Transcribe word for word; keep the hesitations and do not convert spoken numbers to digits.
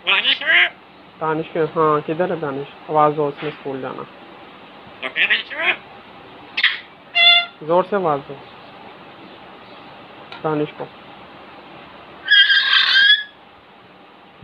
दानिश के, हाँ किधर है दानिश? आवाज़ दो, उसने स्कूल जाना। जोर से आवाज़ दो दानिश को।